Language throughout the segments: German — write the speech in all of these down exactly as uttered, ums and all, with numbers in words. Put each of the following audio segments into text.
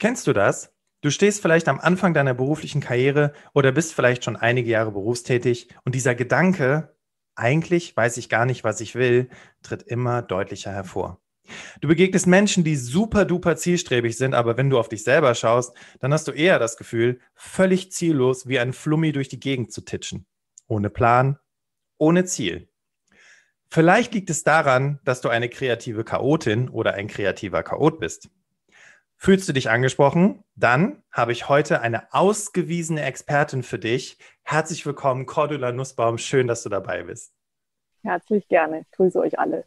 Kennst du das? Du stehst vielleicht am Anfang deiner beruflichen Karriere oder bist vielleicht schon einige Jahre berufstätig und dieser Gedanke, eigentlich weiß ich gar nicht, was ich will, tritt immer deutlicher hervor. Du begegnest Menschen, die super duper zielstrebig sind, aber wenn du auf dich selber schaust, dann hast du eher das Gefühl, völlig ziellos wie ein Flummi durch die Gegend zu titschen. Ohne Plan, ohne Ziel. Vielleicht liegt es daran, dass du eine kreative Chaotin oder ein kreativer Chaot bist. Fühlst du dich angesprochen? Dann habe ich heute eine ausgewiesene Expertin für dich. Herzlich willkommen, Cordula Nussbaum. Schön, dass du dabei bist. Herzlich gerne. Ich grüße euch alle.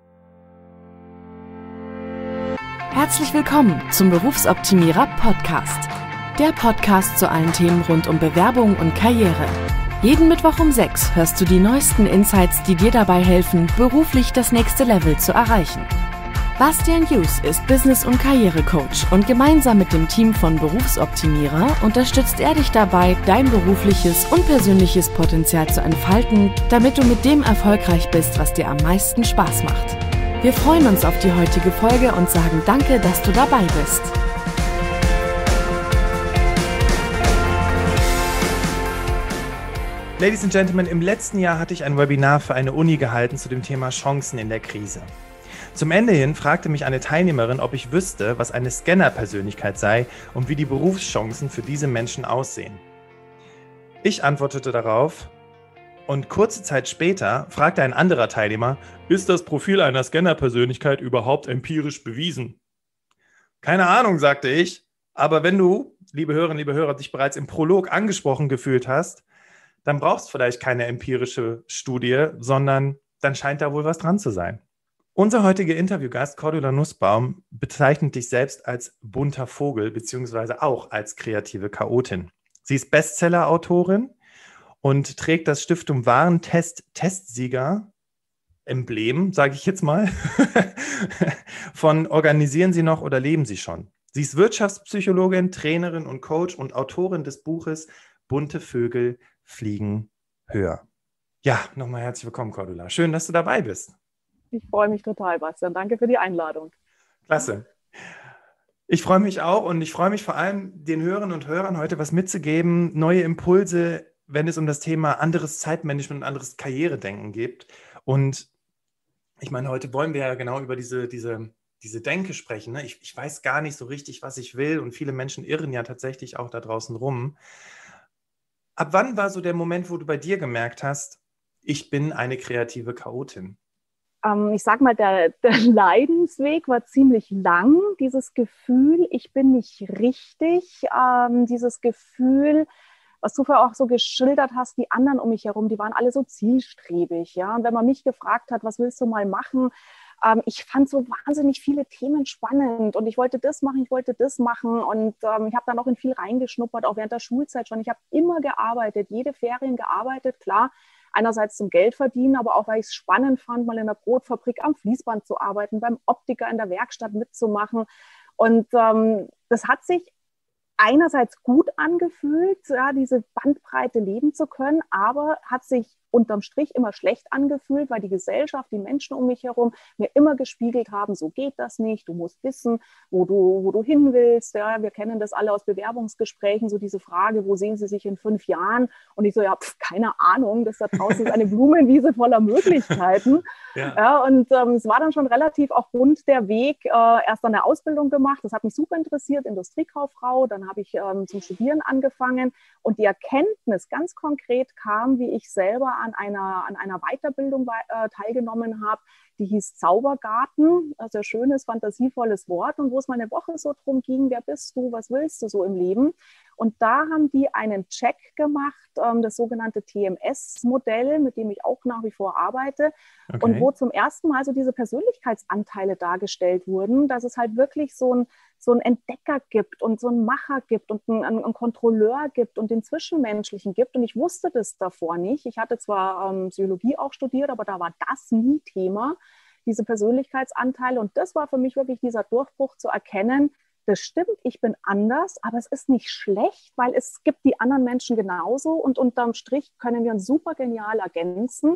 Herzlich willkommen zum Berufsoptimierer Podcast. Der Podcast zu allen Themen rund um Bewerbung und Karriere. Jeden Mittwoch um sechs hörst du die neuesten Insights, die dir dabei helfen, beruflich das nächste Level zu erreichen. Bastian Hughes ist Business- und Karrierecoach und gemeinsam mit dem Team von Berufsoptimierer unterstützt er dich dabei, dein berufliches und persönliches Potenzial zu entfalten, damit du mit dem erfolgreich bist, was dir am meisten Spaß macht. Wir freuen uns auf die heutige Folge und sagen danke, dass du dabei bist. Ladies and Gentlemen, im letzten Jahr hatte ich ein Webinar für eine Uni gehalten zu dem Thema Chancen in der Krise. Zum Ende hin fragte mich eine Teilnehmerin, ob ich wüsste, was eine Scanner-Persönlichkeit sei und wie die Berufschancen für diese Menschen aussehen. Ich antwortete darauf und kurze Zeit später fragte ein anderer Teilnehmer, ist das Profil einer Scanner-Persönlichkeit überhaupt empirisch bewiesen? Keine Ahnung, sagte ich, aber wenn du, liebe Hörerinnen, liebe Hörer, dich bereits im Prolog angesprochen gefühlt hast, dann brauchst du vielleicht keine empirische Studie, sondern dann scheint da wohl was dran zu sein. Unser heutiger Interviewgast, Cordula Nussbaum, bezeichnet dich selbst als bunter Vogel beziehungsweise auch als kreative Chaotin. Sie ist Bestseller-Autorin und trägt das Stiftung Warentest-Testsieger-Emblem, sage ich jetzt mal, von Organisieren Sie noch oder leben Sie schon. Sie ist Wirtschaftspsychologin, Trainerin und Coach und Autorin des Buches Bunte Vögel fliegen höher. Ja, nochmal herzlich willkommen, Cordula. Schön, dass du dabei bist. Ich freue mich total, Bastian. Danke für die Einladung. Klasse. Ich freue mich auch und ich freue mich vor allem, den Hörerinnen und Hörern heute was mitzugeben, neue Impulse, wenn es um das Thema anderes Zeitmanagement und anderes Karrieredenken geht. Und ich meine, heute wollen wir ja genau über diese, diese, diese Denke sprechen. Ne? Ich, ich weiß gar nicht so richtig, was ich will und viele Menschen irren ja tatsächlich auch da draußen rum. Ab wann war so der Moment, wo du bei dir gemerkt hast, ich bin eine kreative Chaotin? Ich sag mal, der, der Leidensweg war ziemlich lang. Dieses Gefühl, ich bin nicht richtig, ähm, dieses Gefühl, was du vorher auch so geschildert hast, die anderen um mich herum, die waren alle so zielstrebig. Ja? Und wenn man mich gefragt hat, was willst du mal machen, ähm, ich fand so wahnsinnig viele Themen spannend und ich wollte das machen, ich wollte das machen und ähm, ich habe dann auch in viel reingeschnuppert, auch während der Schulzeit schon. Ich habe immer gearbeitet, jede Ferien gearbeitet, klar. Einerseits zum Geld verdienen, aber auch, weil ich es spannend fand, mal in der Brotfabrik am Fließband zu arbeiten, beim Optiker in der Werkstatt mitzumachen. Und ähm, das hat sich einerseits gut angefühlt, ja, diese Bandbreite leben zu können, aber hat sich unterm Strich immer schlecht angefühlt, weil die Gesellschaft, die Menschen um mich herum mir immer gespiegelt haben, so geht das nicht, du musst wissen, wo du, wo du hin willst. Ja, wir kennen das alle aus Bewerbungsgesprächen, so diese Frage, wo sehen Sie sich in fünf Jahren? Und ich so, ja, pf, keine Ahnung, das da draußen ist eine Blumenwiese voller Möglichkeiten. Ja. Ja, und ähm, es war dann schon relativ auch rund der Weg, äh, erst dann eine Ausbildung gemacht, das hat mich super interessiert, Industriekauffrau, dann habe ich ähm, zum Studieren angefangen und die Erkenntnis ganz konkret kam, wie ich selber an einer, an einer Weiterbildung äh, teilgenommen habe, die hieß Zaubergarten, also ein schönes, fantasievolles Wort und wo es mal eine Woche so drum ging, wer bist du, was willst du so im Leben? Und da haben die einen Check gemacht, ähm, das sogenannte T M S-Modell, mit dem ich auch nach wie vor arbeite. Okay. Und wo zum ersten Mal so diese Persönlichkeitsanteile dargestellt wurden, dass es halt wirklich so ein, so ein Entdecker gibt und so einen Macher gibt und einen, einen Kontrolleur gibt und den Zwischenmenschlichen gibt. Und ich wusste das davor nicht. Ich hatte zwar ähm, Psychologie auch studiert, aber da war das nie Thema, diese Persönlichkeitsanteile. Und das war für mich wirklich dieser Durchbruch zu erkennen, das stimmt, ich bin anders, aber es ist nicht schlecht, weil es gibt die anderen Menschen genauso und unterm Strich können wir uns super genial ergänzen.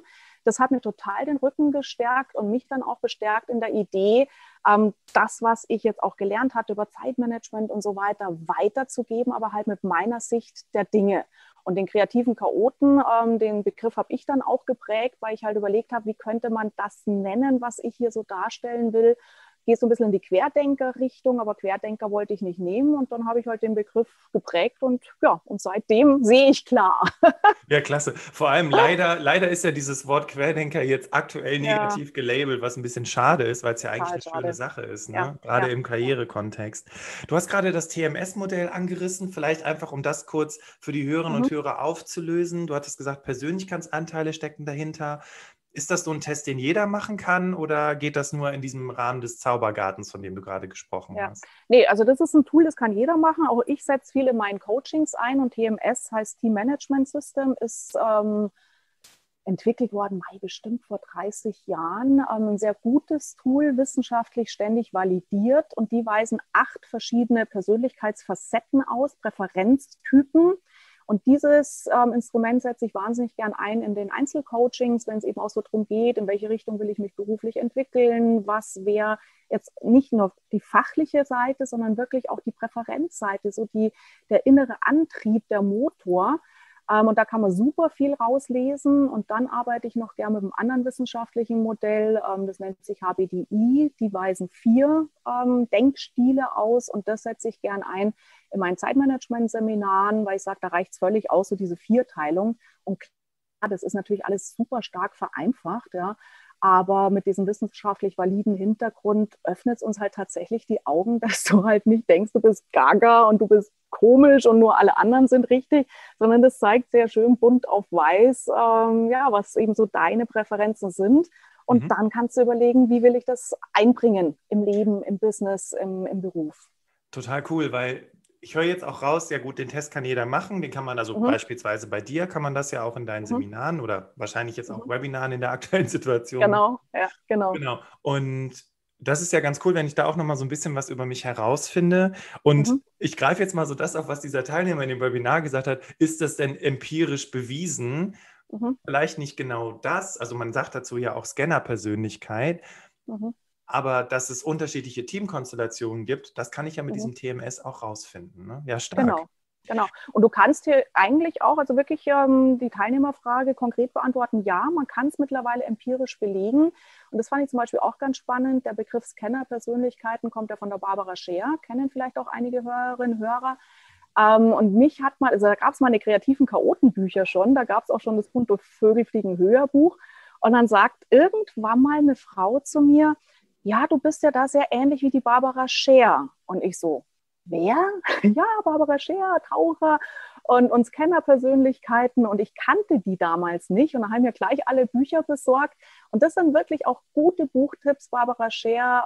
das hat mir total den Rücken gestärkt und mich dann auch bestärkt in der Idee, ähm, das, was ich jetzt auch gelernt hatte über Zeitmanagement und so weiter, weiterzugeben, aber halt mit meiner Sicht der Dinge. Und den kreativen Chaoten, ähm, den Begriff habe ich dann auch geprägt, weil ich halt überlegt habe, wie könnte man das nennen, was ich hier so darstellen will. Gehe so ein bisschen in die Querdenker-Richtung, aber Querdenker wollte ich nicht nehmen. Und dann habe ich halt den Begriff geprägt und ja, und seitdem sehe ich klar. Ja, klasse. Vor allem leider, leider ist ja dieses Wort Querdenker jetzt aktuell negativ ja. gelabelt, was ein bisschen schade ist, weil es ja eigentlich eine schade. schöne Sache ist, ne? Ja. Gerade ja. im Karrierekontext. Du hast gerade das T M S-Modell angerissen, vielleicht einfach, um das kurz für die Hörerinnen mhm. und Hörer aufzulösen. Du hattest gesagt, Persönlichkeitsanteile stecken dahinter. Ist das so ein Test, den jeder machen kann, oder geht das nur in diesem Rahmen des Zaubergartens, von dem du gerade gesprochen ja. hast? Nee, also das ist ein Tool, das kann jeder machen. Auch ich setze viel in meinen Coachings ein, und T M S heißt Team Management System, ist ähm, entwickelt worden, Mai, bestimmt vor dreißig Jahren. Ähm, ein sehr gutes Tool, wissenschaftlich ständig validiert, und die weisen acht verschiedene Persönlichkeitsfacetten aus, Präferenztypen. Und dieses ähm, Instrument setze ich wahnsinnig gern ein in den Einzelcoachings, wenn es eben auch so darum geht, in welche Richtung will ich mich beruflich entwickeln, was wäre jetzt nicht nur die fachliche Seite, sondern wirklich auch die Präferenzseite, so die, der innere Antrieb, der Motor. Ähm, und da kann man super viel rauslesen. Und dann arbeite ich noch gern mit einem anderen wissenschaftlichen Modell, ähm, das nennt sich H B D I. Die weisen vier ähm, Denkstile aus, und das setze ich gern ein in meinen Zeitmanagement-Seminaren, weil ich sage, da reicht es völlig aus, so diese Vierteilung. Und klar, das ist natürlich alles super stark vereinfacht, ja. Aber mit diesem wissenschaftlich validen Hintergrund öffnet es uns halt tatsächlich die Augen, dass du halt nicht denkst, du bist gaga und du bist komisch und nur alle anderen sind richtig, sondern das zeigt sehr schön bunt auf weiß, ähm, ja, was eben so deine Präferenzen sind. Und mhm. dann kannst du überlegen, wie will ich das einbringen im Leben, im Business, im, im Beruf. Total cool, weil ich höre jetzt auch raus, ja gut, den Test kann jeder machen, den kann man also mhm. beispielsweise bei dir, kann man das ja auch in deinen mhm. Seminaren oder wahrscheinlich jetzt auch mhm. Webinaren in der aktuellen Situation. Genau, ja, genau. Genau. Und das ist ja ganz cool, wenn ich da auch nochmal so ein bisschen was über mich herausfinde. Und mhm. ich greife jetzt mal so das auf, was dieser Teilnehmer in dem Webinar gesagt hat. Ist das denn empirisch bewiesen? Mhm. Vielleicht nicht genau das. Also man sagt dazu ja auch Scanner-Persönlichkeit. Mhm. Aber dass es unterschiedliche Teamkonstellationen gibt, das kann ich ja mit mhm. diesem T M S auch rausfinden. Ne? Ja, stark. Genau, genau. Und du kannst hier eigentlich auch, also wirklich ähm, die Teilnehmerfrage konkret beantworten. Ja, man kann es mittlerweile empirisch belegen. Und das fand ich zum Beispiel auch ganz spannend. Der Begriff Scanner-Persönlichkeiten kommt ja von der Barbara Scher. Kennen vielleicht auch einige Hörerinnen und Hörer. Ähm, und mich hat mal, also da gab es mal eine kreativen Chaotenbücher schon. Da gab es auch schon das bunte Vögel fliegen höher Buch. Und dann sagt irgendwann mal eine Frau zu mir, ja, du bist ja da sehr ähnlich wie die Barbara Scher. Und ich so, wer? Ja, Barbara Scher, Taucher und, und Scanner-Persönlichkeiten. Und ich kannte die damals nicht. Und dann haben wir gleich alle Bücher besorgt. Und das sind wirklich auch gute Buchtipps. Barbara Scher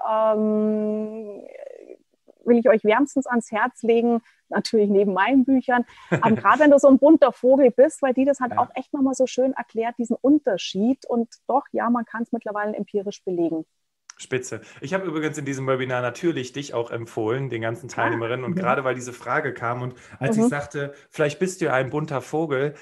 ähm, will ich euch wärmstens ans Herz legen. Natürlich neben meinen Büchern. Aber gerade wenn du so ein bunter Vogel bist, weil die das halt ja. auch echt nochmal so schön erklärt, diesen Unterschied. Und doch, ja, man kann es mittlerweile empirisch belegen. Spitze. Ich habe übrigens in diesem Webinar natürlich dich auch empfohlen, den ganzen Teilnehmerinnen. Und ja. gerade weil diese Frage kam und als mhm. ich sagte, vielleicht bist du ja ein bunter Vogel,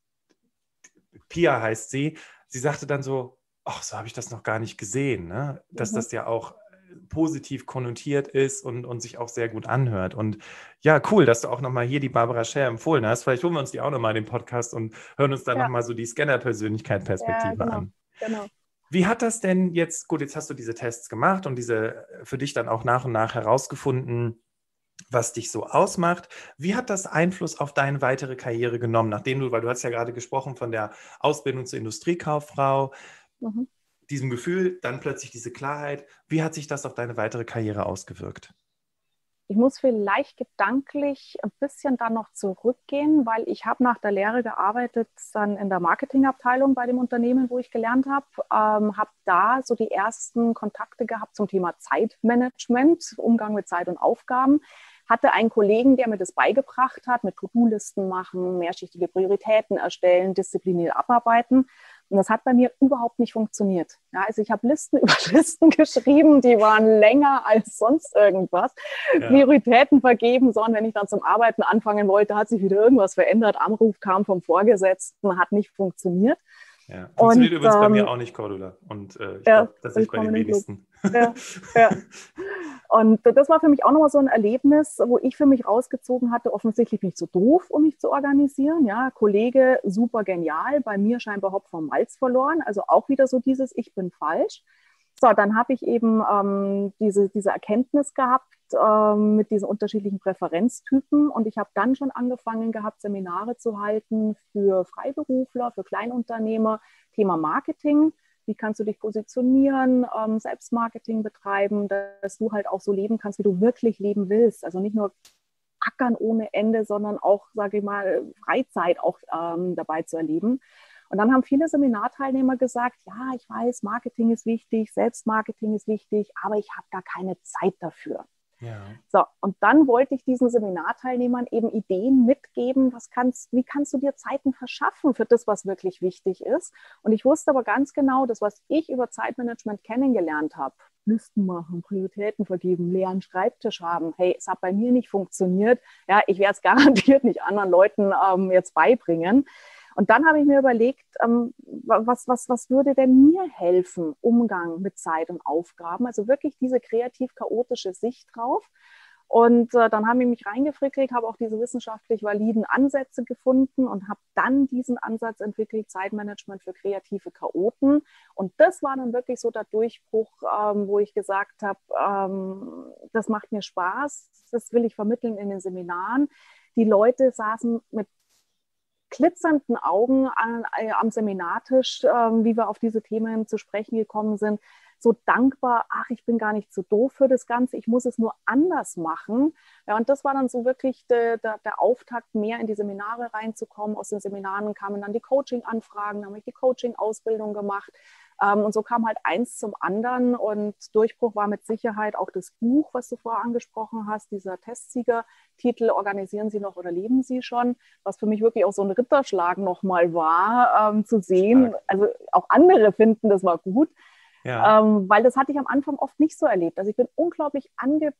Pia heißt sie, sie sagte dann so, ach, so habe ich das noch gar nicht gesehen, ne? Dass mhm. das ja auch positiv konnotiert ist und, und sich auch sehr gut anhört. Und ja, cool, dass du auch nochmal hier die Barbara Scher empfohlen hast. Vielleicht holen wir uns die auch nochmal in den Podcast und hören uns dann ja. nochmal so die Scanner-Persönlichkeit-Perspektive ja, genau. an. Genau. Wie hat das denn jetzt, gut, jetzt hast du diese Tests gemacht und diese für dich dann auch nach und nach herausgefunden, was dich so ausmacht. Wie hat das Einfluss auf deine weitere Karriere genommen, nachdem du, weil du hast ja gerade gesprochen von der Ausbildung zur Industriekauffrau, mhm. diesem Gefühl, dann plötzlich diese Klarheit. Wie hat sich das auf deine weitere Karriere ausgewirkt? Ich muss vielleicht gedanklich ein bisschen dann noch zurückgehen, weil ich habe nach der Lehre gearbeitet dann in der Marketingabteilung bei dem Unternehmen, wo ich gelernt habe, ähm, habe da so die ersten Kontakte gehabt zum Thema Zeitmanagement, Umgang mit Zeit und Aufgaben. Hatte einen Kollegen, der mir das beigebracht hat, mit To-Do-Listen machen, mehrschichtige Prioritäten erstellen, diszipliniert abarbeiten. Und das hat bei mir überhaupt nicht funktioniert. Ja, also ich habe Listen über Listen geschrieben, die waren länger als sonst irgendwas. Ja. Prioritäten vergeben, sondern wenn ich dann zum Arbeiten anfangen wollte, hat sich wieder irgendwas verändert. Anruf kam vom Vorgesetzten, hat nicht funktioniert. Ja. Funktioniert Und, übrigens bei ähm, mir auch nicht, Cordula. Und äh, ich ja, glaube, das ist bei den wenigsten. Ja, ja. Und das war für mich auch nochmal so ein Erlebnis, wo ich für mich rausgezogen hatte, offensichtlich bin ich zu doof, um mich zu organisieren. Ja, Kollege, super genial, bei mir scheinbar Hopf vom Malz verloren. Also auch wieder so dieses, ich bin falsch. So, dann habe ich eben ähm, diese, diese Erkenntnis gehabt ähm, mit diesen unterschiedlichen Präferenztypen. Und ich habe dann schon angefangen gehabt, Seminare zu halten für Freiberufler, für Kleinunternehmer, Thema Marketing. Wie kannst du dich positionieren, ähm, Selbstmarketing betreiben, dass du halt auch so leben kannst, wie du wirklich leben willst. Also nicht nur ackern ohne Ende, sondern auch, sage ich mal, Freizeit auch ähm, dabei zu erleben. Und dann haben viele Seminarteilnehmer gesagt, ja, ich weiß, Marketing ist wichtig, Selbstmarketing ist wichtig, aber ich habe gar keine Zeit dafür. Ja. So, und dann wollte ich diesen Seminarteilnehmern eben Ideen mitgeben, was kannst, wie kannst du dir Zeiten verschaffen für das, was wirklich wichtig ist. Und ich wusste aber ganz genau, das, was ich über Zeitmanagement kennengelernt habe, Listen machen, Prioritäten vergeben, leeren Schreibtisch haben, hey, es hat bei mir nicht funktioniert, ja, ich werde es garantiert nicht anderen Leuten ähm, jetzt beibringen. Und dann habe ich mir überlegt, ähm, was, was, was würde denn mir helfen, Umgang mit Zeit und Aufgaben, also wirklich diese kreativ-chaotische Sicht drauf. Und äh, dann habe ich mich reingefrickelt, habe auch diese wissenschaftlich validen Ansätze gefunden und habe dann diesen Ansatz entwickelt, Zeitmanagement für kreative Chaoten. Und das war dann wirklich so der Durchbruch, ähm, wo ich gesagt habe, ähm, das macht mir Spaß, das will ich vermitteln in den Seminaren. Die Leute saßen mit glitzernden Augen an, äh, am Seminartisch, äh, wie wir auf diese Themen zu sprechen gekommen sind, so dankbar, ach, ich bin gar nicht so doof für das Ganze, ich muss es nur anders machen. Ja, und das war dann so wirklich de, de, der Auftakt, mehr in die Seminare reinzukommen. Aus den Seminaren kamen dann die Coaching-Anfragen, dann habe ich die Coaching-Ausbildung gemacht. Ähm, und so kam halt eins zum anderen und Durchbruch war mit Sicherheit auch das Buch, was du vorher angesprochen hast, dieser Testsieger-Titel Organisieren Sie noch oder leben Sie schon, was für mich wirklich auch so ein Ritterschlag nochmal war, ähm, zu sehen. Stark. Also auch andere finden, das war gut, Ja. ähm, weil das hatte ich am Anfang oft nicht so erlebt. Also ich bin unglaublich angepisst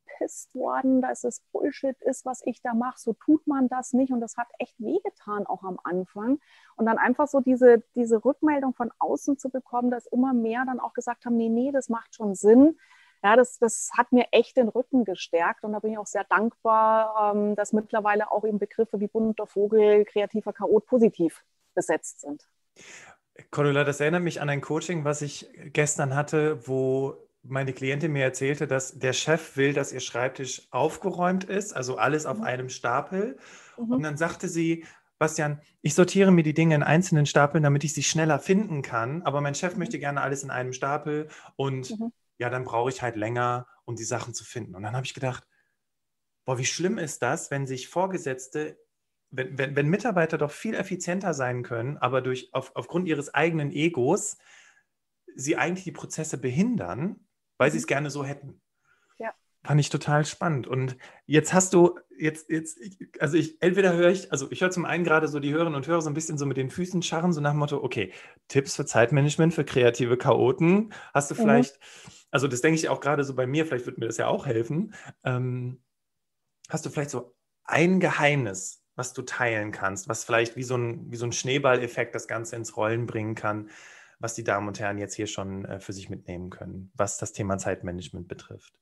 worden, dass es Bullshit ist, was ich da mache. So tut man das nicht. Und das hat echt wehgetan, auch am Anfang. Und dann einfach so diese, diese Rückmeldung von außen zu bekommen, dass immer mehr dann auch gesagt haben, nee, nee, das macht schon Sinn. Ja, das, das hat mir echt den Rücken gestärkt. Und da bin ich auch sehr dankbar, ähm, dass mittlerweile auch eben Begriffe wie bunter Vogel, kreativer Chaot positiv besetzt sind. Cordula, das erinnert mich an ein Coaching, was ich gestern hatte, wo meine Klientin mir erzählte, dass der Chef will, dass ihr Schreibtisch aufgeräumt ist, also alles auf Mhm. einem Stapel. Mhm. Und dann sagte sie, Bastian, ich sortiere mir die Dinge in einzelnen Stapeln, damit ich sie schneller finden kann, aber mein Chef Mhm. möchte gerne alles in einem Stapel und Mhm. ja, dann brauche ich halt länger, um die Sachen zu finden. Und dann habe ich gedacht, boah, wie schlimm ist das, wenn sich Vorgesetzte, wenn, wenn, wenn Mitarbeiter doch viel effizienter sein können, aber durch, auf, aufgrund ihres eigenen Egos sie eigentlich die Prozesse behindern, weil sie es gerne so hätten. Ja. Fand ich total spannend. Und jetzt hast du, jetzt, jetzt, also ich, entweder höre ich, also ich höre zum einen gerade so die Hörerinnen und Hörer so ein bisschen so mit den Füßen scharren, so nach dem Motto, okay, Tipps für Zeitmanagement für kreative Chaoten. Hast du vielleicht, mhm. also das denke ich auch gerade so bei mir, vielleicht wird mir das ja auch helfen. Ähm, hast du vielleicht so ein Geheimnis, was du teilen kannst, was vielleicht wie so ein, wie so ein Schneeballeffekt das Ganze ins Rollen bringen kann, was die Damen und Herren jetzt hier schon äh, für sich mitnehmen können, was das Thema Zeitmanagement betrifft?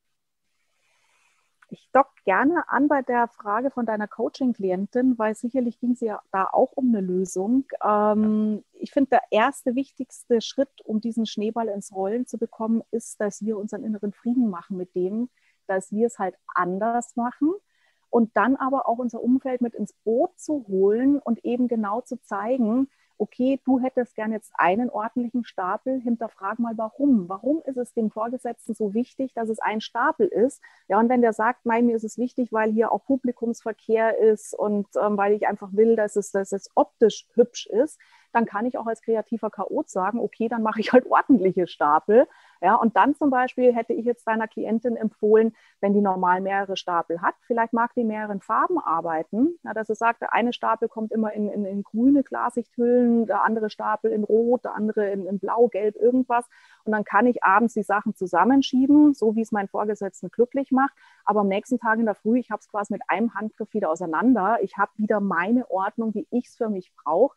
Ich docke gerne an bei der Frage von deiner Coaching-Klientin, weil sicherlich ging es ja da auch um eine Lösung. Ähm, ja. Ich finde, der erste wichtigste Schritt, um diesen Schneeball ins Rollen zu bekommen, ist, dass wir unseren inneren Frieden machen mit dem, dass wir es halt anders machen und dann aber auch unser Umfeld mit ins Boot zu holen und eben genau zu zeigen, okay, du hättest gern jetzt einen ordentlichen Stapel, hinterfrag mal warum. Warum ist es dem Vorgesetzten so wichtig, dass es ein Stapel ist? Ja, und wenn der sagt, mein, mir ist es wichtig, weil hier auch Publikumsverkehr ist und ähm, weil ich einfach will, dass es, dass es optisch hübsch ist, dann kann ich auch als kreativer Chaot sagen, okay, dann mache ich halt ordentliche Stapel. Ja, und dann zum Beispiel hätte ich jetzt deiner Klientin empfohlen, wenn die normal mehrere Stapel hat, vielleicht mag die mehreren Farben arbeiten, ja, dass es sagt, der eine Stapel kommt immer in, in, in grüne Klarsichthüllen, der andere Stapel in rot, der andere in, in blau, gelb, irgendwas. Und dann kann ich abends die Sachen zusammenschieben, so wie es meinen Vorgesetzten glücklich macht. Aber am nächsten Tag in der Früh, ich habe es quasi mit einem Handgriff wieder auseinander. Ich habe wieder meine Ordnung, wie ich es für mich brauche.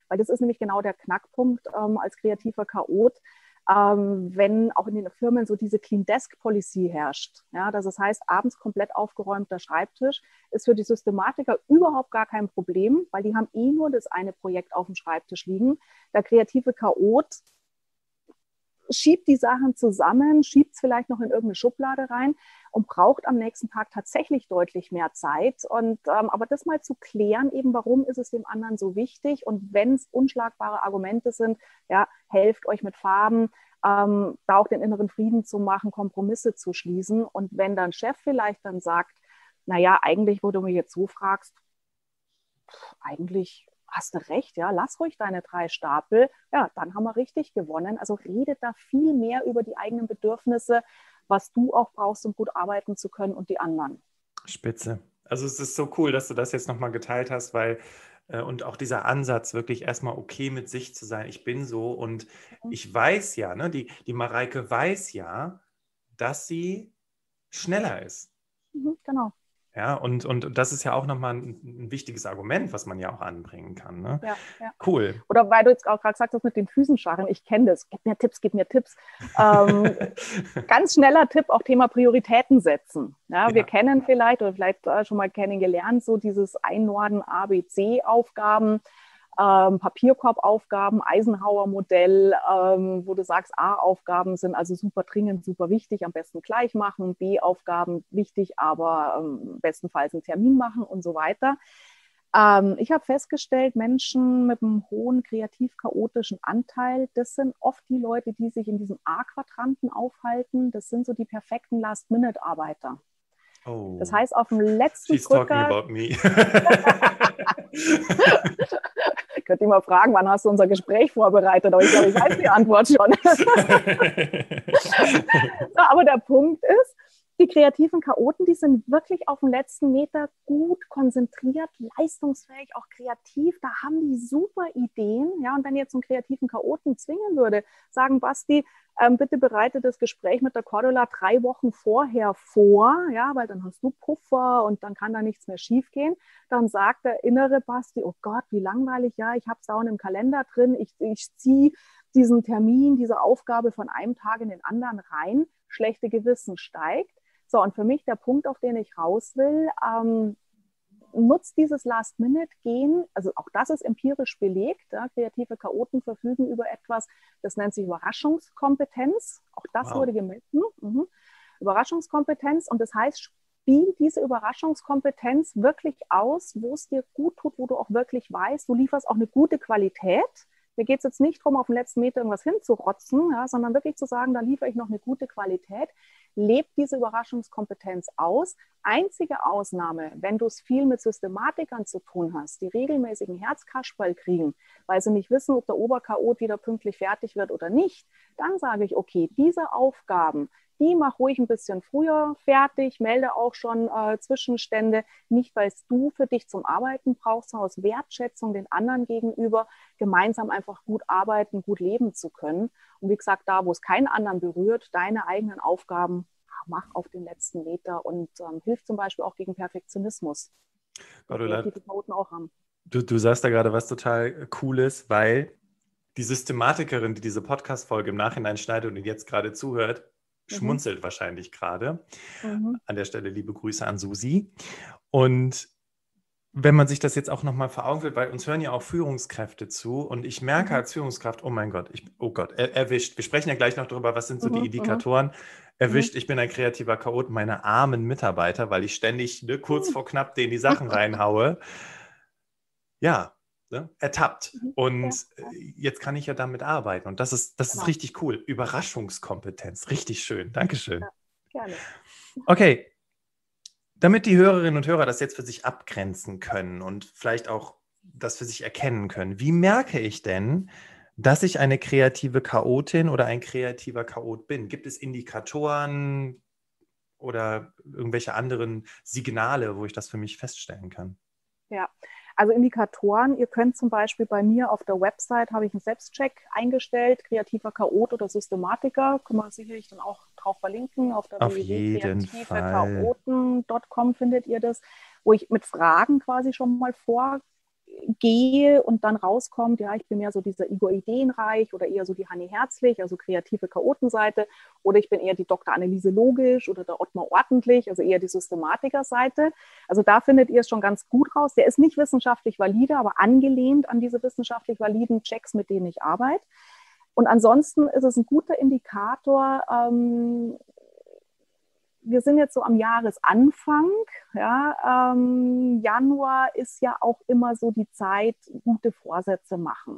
Weil das ist nämlich genau der Knackpunkt ähm, als kreativer Chaot, ähm, wenn auch in den Firmen so diese Clean Desk Policy herrscht. Ja, das heißt, abends komplett aufgeräumter Schreibtisch ist für die Systematiker überhaupt gar kein Problem, weil die haben eh nur das eine Projekt auf dem Schreibtisch liegen. Der kreative Chaot schiebt die Sachen zusammen, schiebt es vielleicht noch in irgendeine Schublade rein und braucht am nächsten Tag tatsächlich deutlich mehr Zeit. Und, ähm, aber das mal zu klären, eben warum ist es dem anderen so wichtig und wenn es unschlagbare Argumente sind, ja, helft euch mit Farben, ähm, da auch den inneren Frieden zu machen, Kompromisse zu schließen. Und wenn dann Chef vielleicht dann sagt, naja, eigentlich, wo du mich jetzt so fragst, pff, eigentlich hast du recht, ja, lass ruhig deine drei Stapel, ja, dann haben wir richtig gewonnen. Also redet da viel mehr über die eigenen Bedürfnisse, was du auch brauchst, um gut arbeiten zu können und die anderen. Spitze. Also es ist so cool, dass du das jetzt nochmal geteilt hast, weil äh, und auch dieser Ansatz, wirklich erstmal okay mit sich zu sein, ich bin so und mhm. ich weiß ja, ne, die, die Mareike weiß ja, dass sie schneller ist. Mhm, genau. Ja, und, und das ist ja auch nochmal ein, ein wichtiges Argument, was man ja auch anbringen kann. Ne? Ja, ja. Cool. Oder weil du jetzt auch gerade gesagt hast mit den Füßen scharren, ich kenne das, gib mir Tipps, gib mir Tipps. Ähm, ganz schneller Tipp, auch Thema Prioritäten setzen. Ja, ja. Wir kennen vielleicht oder vielleicht äh, schon mal kennengelernt, so dieses Einnorden A B C-Aufgaben, Ähm, Papierkorbaufgaben, Eisenhower-Modell, ähm, wo du sagst, A-Aufgaben sind also super dringend, super wichtig, am besten gleich machen, B-Aufgaben wichtig, aber ähm, bestenfalls einen Termin machen und so weiter. Ähm, ich habe festgestellt, Menschen mit einem hohen kreativ-chaotischen Anteil, das sind oft die Leute, die sich in diesem A-Quadranten aufhalten, das sind so die perfekten Last-Minute-Arbeiter. Oh. Das heißt, auf dem letzten She's Drücker... talking about me. Ich könnte dich mal fragen, wann hast du unser Gespräch vorbereitet? Aber ich glaube, ich weiß die Antwort schon. Aber der Punkt ist, die kreativen Chaoten, die sind wirklich auf dem letzten Meter gut konzentriert, leistungsfähig, auch kreativ. Da haben die super Ideen. Ja, und wenn ihr jetzt einen kreativen Chaoten zwingen würde, sagen, Basti, ähm, bitte bereite das Gespräch mit der Cordula drei Wochen vorher vor, ja, weil dann hast du Puffer und dann kann da nichts mehr schiefgehen. Dann sagt der innere Basti, oh Gott, wie langweilig, ja, ich habe es da im Kalender drin, ich, ich ziehe diesen Termin, diese Aufgabe von einem Tag in den anderen rein, schlechte Gewissen steigt. So, und für mich der Punkt, auf den ich raus will, ähm, nutzt dieses Last-Minute-Gehen, also auch das ist empirisch belegt, ja, kreative Chaoten verfügen über etwas, das nennt sich Überraschungskompetenz, auch das wow. wurde gemessen, mhm. Überraschungskompetenz, und das heißt, spiel diese Überraschungskompetenz wirklich aus, wo es dir gut tut, wo du auch wirklich weißt, du lieferst auch eine gute Qualität. Mir geht es jetzt nicht darum, auf dem letzten Meter irgendwas hinzurotzen, ja, sondern wirklich zu sagen, da liefere ich noch eine gute Qualität. Lebt diese Überraschungskompetenz aus. Einzige Ausnahme, wenn du es viel mit Systematikern zu tun hast, die regelmäßigen Herzkasperl kriegen, weil sie nicht wissen, ob der Oberchaot wieder pünktlich fertig wird oder nicht, dann sage ich, okay, diese Aufgaben, die mach ruhig ein bisschen früher fertig, melde auch schon äh, Zwischenstände, nicht weil es du für dich zum Arbeiten brauchst, sondern aus Wertschätzung den anderen gegenüber, gemeinsam einfach gut arbeiten, gut leben zu können. Und wie gesagt, da, wo es keinen anderen berührt, deine eigenen Aufgaben mach auf den letzten Meter und ähm, hilft zum Beispiel auch gegen Perfektionismus. Cordula, die Noten auch haben. Du, du sagst da gerade was total Cooles, weil die Systematikerin, die diese Podcast-Folge im Nachhinein schneidet und jetzt gerade zuhört, mhm. schmunzelt wahrscheinlich gerade. Mhm. An der Stelle liebe Grüße an Susi. Und wenn man sich das jetzt auch nochmal vor Augen führt, weil uns hören ja auch Führungskräfte zu und ich merke mhm. als Führungskraft, oh mein Gott, ich, oh Gott, er, erwischt. Wir sprechen ja gleich noch darüber, was sind so mhm. die Indikatoren. Erwischt, mhm. ich bin ein kreativer Chaot, meine armen Mitarbeiter, weil ich ständig ne, kurz mhm. vor knapp denen die Sachen reinhaue. Ja, ne, ertappt. Und ja. jetzt kann ich ja damit arbeiten und das ist, das genau. ist richtig cool. Überraschungskompetenz, richtig schön. Dankeschön. Ja, gerne. Okay. Damit die Hörerinnen und Hörer das jetzt für sich abgrenzen können und vielleicht auch das für sich erkennen können, wie merke ich denn, dass ich eine kreative Chaotin oder ein kreativer Chaot bin? Gibt es Indikatoren oder irgendwelche anderen Signale, wo ich das für mich feststellen kann? Ja, also Indikatoren, ihr könnt zum Beispiel bei mir auf der Website, habe ich einen Selbstcheck eingestellt, kreativer Chaot oder Systematiker, kann man sicherlich dann auch drauf verlinken, auf der w w w punkt kreative chaoten punkt com findet ihr das, wo ich mit Fragen quasi schon mal vorgehe gehe und dann rauskommt, ja, ich bin mehr so dieser Igor Ideenreich oder eher so die Hanni Herzlich, also kreative Chaotenseite, oder ich bin eher die Doktor Anneliese Logisch oder der Ottmar Ordentlich, also eher die Systematikerseite. Also da findet ihr es schon ganz gut raus. Der ist nicht wissenschaftlich valide, aber angelehnt an diese wissenschaftlich validen Checks, mit denen ich arbeite. Und ansonsten ist es ein guter Indikator. Ähm, wir sind jetzt so am Jahresanfang. Ja, ähm, Januar ist ja auch immer so die Zeit, gute Vorsätze machen.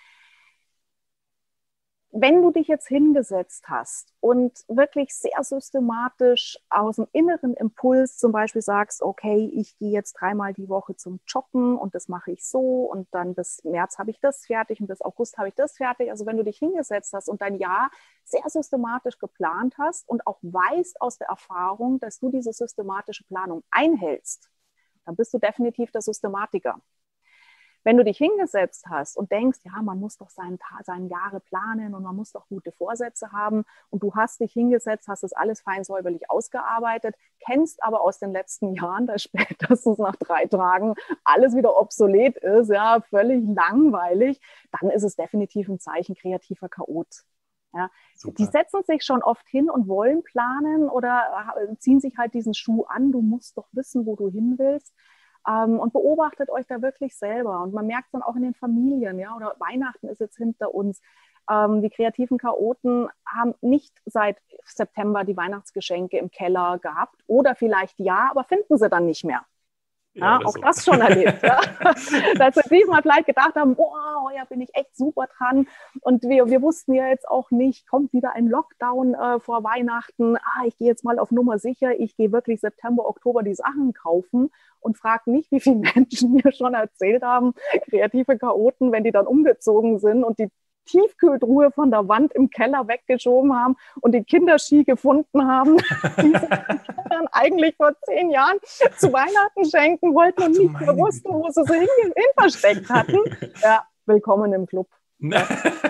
Wenn du dich jetzt hingesetzt hast und wirklich sehr systematisch aus dem inneren Impuls zum Beispiel sagst, okay, ich gehe jetzt dreimal die Woche zum Joggen und das mache ich so und dann bis März habe ich das fertig und bis August habe ich das fertig. Also wenn du dich hingesetzt hast und dein Jahr sehr systematisch geplant hast und auch weißt aus der Erfahrung, dass du diese systematische Planung einhältst, dann bist du definitiv der Systematiker. Wenn du dich hingesetzt hast und denkst, ja, man muss doch seinen, seinen Jahre planen und man muss doch gute Vorsätze haben und du hast dich hingesetzt, hast das alles fein säuberlich ausgearbeitet, kennst aber aus den letzten Jahren, dass spätestens nach drei Tagen alles wieder obsolet ist, ja, völlig langweilig, dann ist es definitiv ein Zeichen kreativer Chaot. Ja, die setzen sich schon oft hin und wollen planen oder ziehen sich halt diesen Schuh an, du musst doch wissen, wo du hin willst. Um, und beobachtet euch da wirklich selber. Und man merkt es dann auch in den Familien, ja, oder Weihnachten ist jetzt hinter uns. Um, die kreativen Chaoten haben nicht seit September die Weihnachtsgeschenke im Keller gehabt. Oder vielleicht ja, aber finden sie dann nicht mehr. Ja, ja, auch so. Das schon erlebt. Ja. Dass wir diesmal vielleicht gedacht haben, boah, ja, bin ich echt super dran. Und wir, wir wussten ja jetzt auch nicht, kommt wieder ein Lockdown äh, vor Weihnachten. Ah, ich gehe jetzt mal auf Nummer sicher. Ich gehe wirklich September, Oktober die Sachen kaufen und frage nicht, wie viele Menschen mir schon erzählt haben, kreative Chaoten, wenn die dann umgezogen sind und die Tiefkühltruhe von der Wand im Keller weggeschoben haben und die Kinderski gefunden haben, die sie dann eigentlich vor zehn Jahren zu Weihnachten schenken wollten und nicht mehr wussten, wo sie sie hin, hin versteckt hatten. Ja, willkommen im Club. Ja.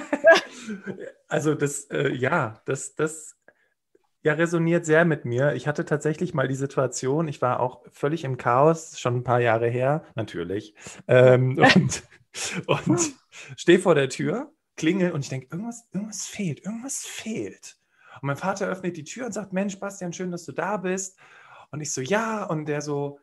Also das, äh, ja, das, das ja, resoniert sehr mit mir. Ich hatte tatsächlich mal die Situation, ich war auch völlig im Chaos, schon ein paar Jahre her, natürlich, ähm, und, und stehe vor der Tür, klingel und ich denke, irgendwas, irgendwas fehlt, irgendwas fehlt. Und mein Vater öffnet die Tür und sagt, Mensch, Bastian, schön, dass du da bist. Und ich so, ja. Und der so,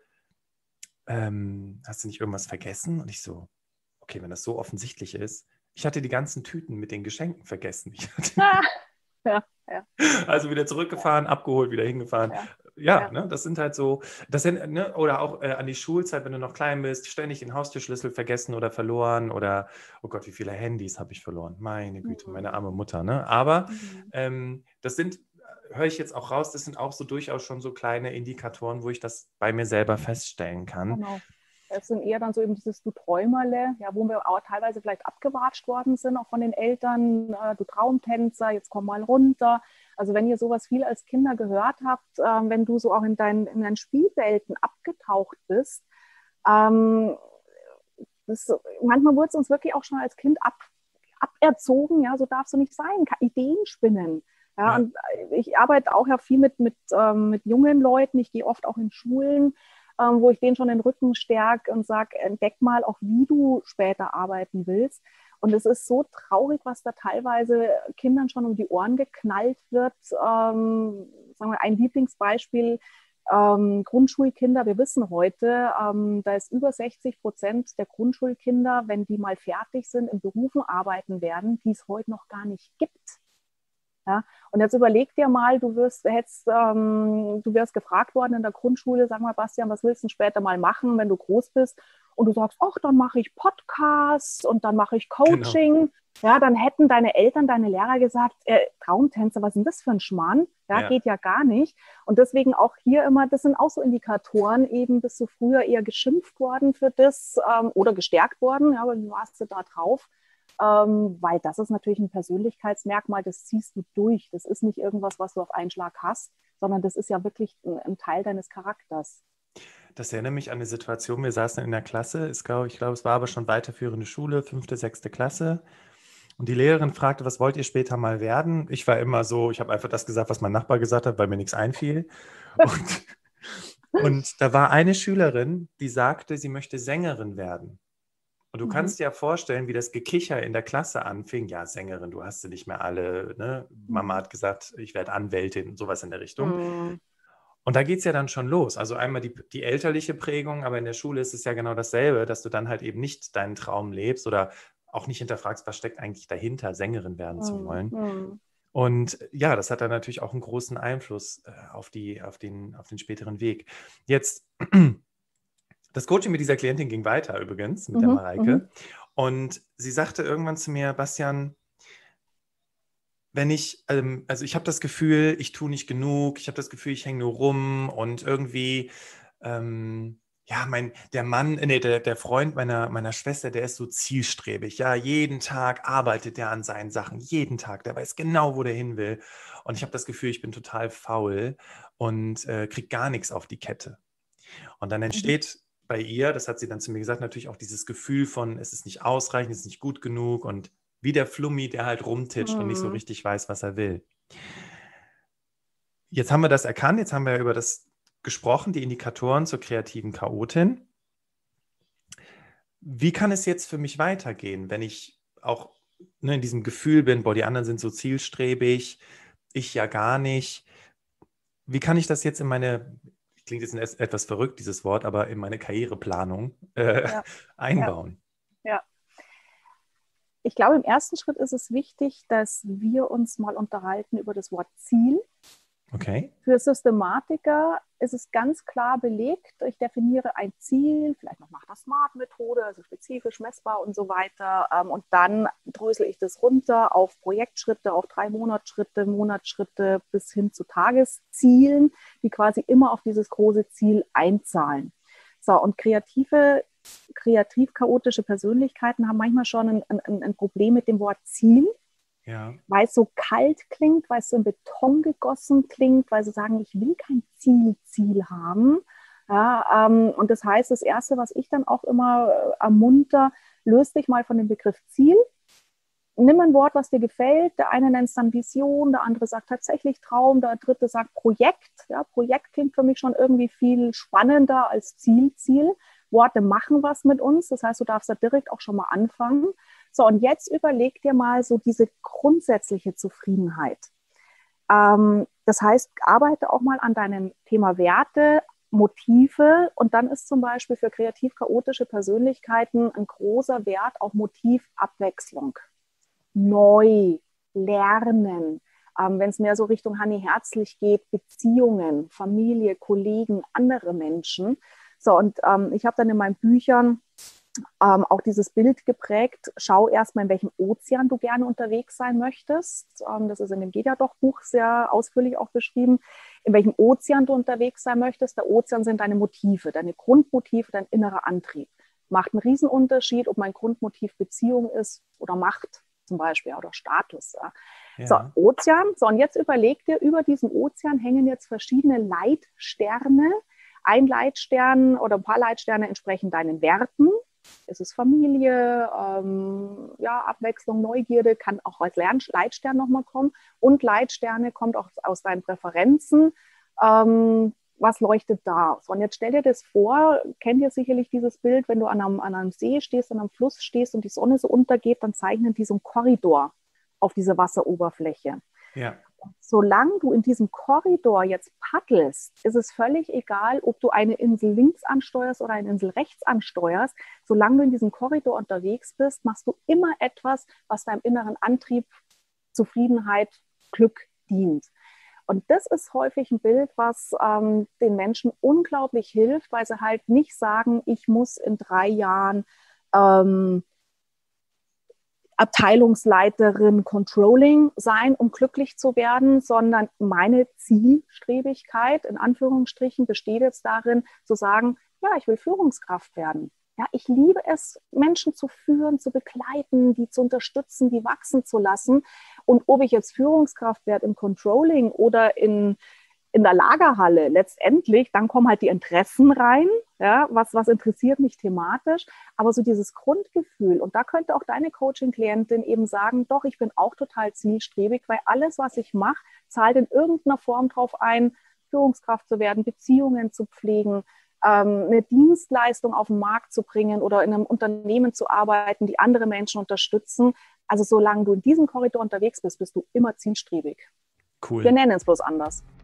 ähm, hast du nicht irgendwas vergessen? Und ich so, okay, wenn das so offensichtlich ist, ich hatte die ganzen Tüten mit den Geschenken vergessen. Ich hatte ah, ja, ja. Also wieder zurückgefahren, ja. Abgeholt, wieder hingefahren. Ja, ja, ja. Ne, das sind halt so, das sind, ne, oder auch äh, an die Schulzeit, wenn du noch klein bist, ständig den Haustürschlüssel vergessen oder verloren oder, oh Gott, wie viele Handys habe ich verloren? Meine Güte, mhm. meine arme Mutter. Ne? Aber mhm. ähm, das sind, höre ich jetzt auch raus, das sind auch so durchaus schon so kleine Indikatoren, wo ich das bei mir selber feststellen kann. Genau. Es sind eher dann so eben dieses Du Träumerle, ja, wo wir auch teilweise vielleicht abgewatscht worden sind, auch von den Eltern, äh, du Traumtänzer, jetzt komm mal runter. Also wenn ihr sowas viel als Kinder gehört habt, äh, wenn du so auch in deinen, in deinen Spielwelten abgetaucht bist, ähm, das, manchmal wurde es uns wirklich auch schon als Kind ab, aberzogen, ja, so darfst du nicht sein, Ideen spinnen. Ja, ja. Und ich arbeite auch ja viel mit, mit, ähm, mit jungen Leuten, ich gehe oft auch in Schulen, Ähm, wo ich denen schon den Rücken stärke und sage, entdeck mal auch, wie du später arbeiten willst. Und es ist so traurig, was da teilweise Kindern schon um die Ohren geknallt wird. Ähm, sagen wir ein Lieblingsbeispiel, ähm, Grundschulkinder. Wir wissen heute, ähm, da ist über sechzig Prozent der Grundschulkinder, wenn die mal fertig sind, in Berufen arbeiten werden, die es heute noch gar nicht gibt. Ja, und jetzt überleg dir mal, du wirst, hättest, ähm, du wärst gefragt worden in der Grundschule, sag mal, Bastian, was willst du denn später mal machen, wenn du groß bist? Und du sagst, ach, dann mache ich Podcasts und dann mache ich Coaching. Genau. Ja, dann hätten deine Eltern, deine Lehrer gesagt, äh, Traumtänzer, was ist denn das für ein Schmarrn? Ja, ja, geht ja gar nicht. Und deswegen auch hier immer, das sind auch so Indikatoren, eben bist du früher eher geschimpft worden für das ähm, oder gestärkt worden, ja, aber wie warst du da drauf? Ähm, weil das ist natürlich ein Persönlichkeitsmerkmal, das ziehst du durch. Das ist nicht irgendwas, was du auf einen Schlag hast, sondern das ist ja wirklich ein, ein Teil deines Charakters. Das erinnert mich an eine Situation, wir saßen in der Klasse, ich glaube, ich glaube, es war aber schon weiterführende Schule, fünfte, sechste Klasse. Und die Lehrerin fragte, was wollt ihr später mal werden? Ich war immer so, ich habe einfach das gesagt, was mein Nachbar gesagt hat, weil mir nichts einfiel. Und, und da war eine Schülerin, die sagte, sie möchte Sängerin werden. Und du Mhm. kannst dir ja vorstellen, wie das Gekicher in der Klasse anfing. Ja, Sängerin, du hast sie nicht mehr alle. Ne? Mama hat gesagt, ich werde Anwältin und sowas in der Richtung. Mhm. Und da geht es ja dann schon los. Also einmal die, die elterliche Prägung, aber in der Schule ist es ja genau dasselbe, dass du dann halt eben nicht deinen Traum lebst oder auch nicht hinterfragst, was steckt eigentlich dahinter, Sängerin werden zu wollen. Mhm. Und ja, das hat dann natürlich auch einen großen Einfluss äh, auf die, auf den, auf den späteren Weg. Jetzt, das Coaching mit dieser Klientin ging weiter übrigens, mit der Mhm. Mareike. Mhm. Und sie sagte irgendwann zu mir, Bastian, wenn ich, ähm, also ich habe das Gefühl, ich tue nicht genug, ich habe das Gefühl, ich hänge nur rum und irgendwie, ähm, ja, mein, der Mann, äh, nee, der, der Freund meiner, meiner Schwester, der ist so zielstrebig, ja, jeden Tag arbeitet der an seinen Sachen, jeden Tag, der weiß genau, wo der hin will. Und ich habe das Gefühl, ich bin total faul und äh, kriege gar nichts auf die Kette. Und dann Mhm. entsteht bei ihr, das hat sie dann zu mir gesagt, natürlich auch dieses Gefühl von, es ist nicht ausreichend, es ist nicht gut genug und wie der Flummi, der halt rumtitscht und nicht so Mhm. richtig weiß, was er will. Jetzt haben wir das erkannt, jetzt haben wir über das gesprochen, die Indikatoren zur kreativen Chaotin. Wie kann es jetzt für mich weitergehen, wenn ich auch ne, in diesem Gefühl bin, boah, die anderen sind so zielstrebig, ich ja gar nicht. Wie kann ich das jetzt in meine, klingt jetzt ein- etwas verrückt, dieses Wort, aber in meine Karriereplanung äh, Ja, ja, einbauen? ja. Ich glaube, im ersten Schritt ist es wichtig, dass wir uns mal unterhalten über das Wort Ziel. Okay. Für Systematiker ist es ganz klar belegt. Ich definiere ein Ziel, vielleicht noch nach der SMART-Methode, also spezifisch, messbar und so weiter. Und dann drösel ich das runter auf Projektschritte, auf drei Monatsschritte, Monatsschritte bis hin zu Tageszielen, die quasi immer auf dieses große Ziel einzahlen. So, und kreative, kreativ chaotische Persönlichkeiten haben manchmal schon ein, ein, ein Problem mit dem Wort Ziel. Ja. Weil es so kalt klingt, weil es so in Beton gegossen klingt, weil sie sagen, ich will kein Ziel, Ziel haben. Ja, ähm, und das heißt, das Erste, was ich dann auch immer äh, ermunter, löst dich mal von dem Begriff Ziel. Nimm ein Wort, was dir gefällt. Der eine nennt es dann Vision, der andere sagt tatsächlich Traum, der dritte sagt Projekt. Ja, Projekt klingt für mich schon irgendwie viel spannender als Ziel, Ziel. Worte machen was mit uns, das heißt, du darfst da direkt auch schon mal anfangen. So, und jetzt überleg dir mal so diese grundsätzliche Zufriedenheit. Ähm, das heißt, arbeite auch mal an deinem Thema Werte, Motive und dann ist zum Beispiel für kreativ-chaotische Persönlichkeiten ein großer Wert auch Motivabwechslung. Neu, lernen, ähm, wenn es mehr so Richtung Hanni Herzlich geht, Beziehungen, Familie, Kollegen, andere Menschen. So, und ähm, ich habe dann in meinen Büchern ähm, auch dieses Bild geprägt, schau erstmal, in welchem Ozean du gerne unterwegs sein möchtest. Ähm, das ist in dem Geht ja doch Buch sehr ausführlich auch beschrieben, in welchem Ozean du unterwegs sein möchtest. Der Ozean sind deine Motive, deine Grundmotive, dein innerer Antrieb. Macht einen Riesenunterschied, ob mein Grundmotiv Beziehung ist oder Macht zum Beispiel oder Status. Ja. Ja. So, Ozean. So, und jetzt überleg dir, über diesem Ozean hängen jetzt verschiedene Leitsterne. Ein Leitstern oder ein paar Leitsterne entsprechen deinen Werten. Es ist Familie, ähm, ja, Abwechslung, Neugierde, kann auch als Lern- Leitstern nochmal kommen. Und Leitsterne kommt auch aus deinen Präferenzen. Ähm, was leuchtet da? So, und jetzt stell dir das vor, kennt ihr sicherlich dieses Bild, wenn du an einem, an einem See stehst, an einem Fluss stehst und die Sonne so untergeht, dann zeichnen die so einen Korridor auf dieser Wasseroberfläche. Ja. Solange du in diesem Korridor jetzt paddelst, ist es völlig egal, ob du eine Insel links ansteuerst oder eine Insel rechts ansteuerst. Solange du in diesem Korridor unterwegs bist, machst du immer etwas, was deinem inneren Antrieb, Zufriedenheit, Glück dient. Und das ist häufig ein Bild, was ähm, den Menschen unglaublich hilft, weil sie halt nicht sagen, ich muss in drei Jahren ähm, Abteilungsleiterin Controlling sein, um glücklich zu werden, sondern meine Zielstrebigkeit in Anführungsstrichen besteht jetzt darin, zu sagen, ja, ich will Führungskraft werden. Ja, ich liebe es, Menschen zu führen, zu begleiten, die zu unterstützen, die wachsen zu lassen. Und ob ich jetzt Führungskraft werde im Controlling oder in in der Lagerhalle letztendlich, dann kommen halt die Interessen rein, ja, was, was interessiert mich thematisch, aber so dieses Grundgefühl, und da könnte auch deine Coaching-Klientin eben sagen, doch, ich bin auch total zielstrebig, weil alles, was ich mache, zahlt in irgendeiner Form drauf ein, Führungskraft zu werden, Beziehungen zu pflegen, ähm, eine Dienstleistung auf den Markt zu bringen oder in einem Unternehmen zu arbeiten, die andere Menschen unterstützen. Also solange du in diesem Korridor unterwegs bist, bist du immer zielstrebig. Cool. Wir nennen es bloß anders.